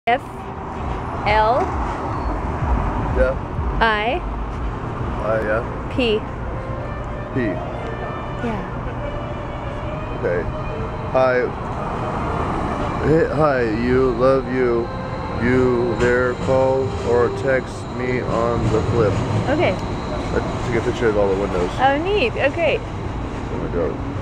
F L Yeah. I Yeah. P. P. Yeah. Okay. Hi. Hey, hi. You love you. You there? Call or text me on the flip. Okay. Let's take a picture of all the windows. Oh, neat. Okay. Oh my god.